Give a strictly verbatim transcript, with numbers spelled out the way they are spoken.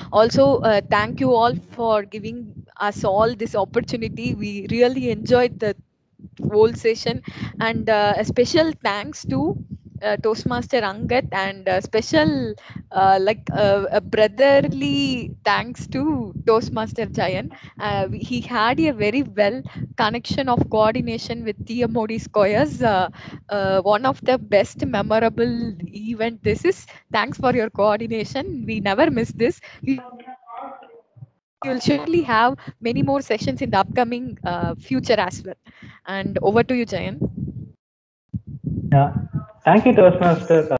Also, uh, thank you all for giving us all this opportunity. We really enjoyed the whole session, and uh, a special thanks to uh, Toastmaster Angat, and a special uh, like uh, a brotherly thanks to Toastmaster Jayan. Uh, he had a very well connection of coordination with T M O D Squares. Uh, uh, one of the best memorable event. This is thanks for your coordination. We never miss this. You'll surely have many more sessions in the upcoming uh, future as well. And over to you, Jayan. Yeah. Thank you, Toastmaster.